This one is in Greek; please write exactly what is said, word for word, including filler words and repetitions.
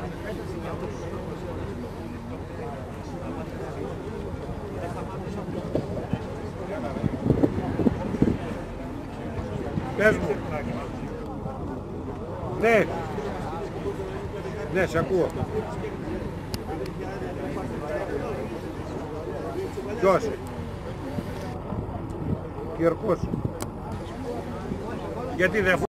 Πες μου. Ναι. Ναι, σε ακούω. Ποιος? Κυρκός. Γιατί δεν